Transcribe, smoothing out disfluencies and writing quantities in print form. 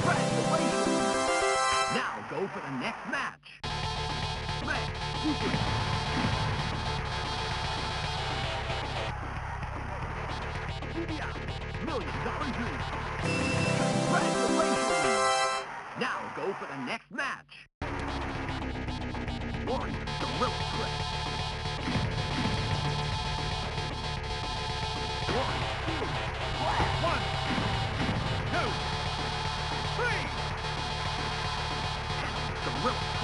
Congratulations! Now go for the next match. Man, super. $1 million dream. Congratulations! Now go for the next match. Warrior Gorilla Grip. One, two, one, two, three. Gorilla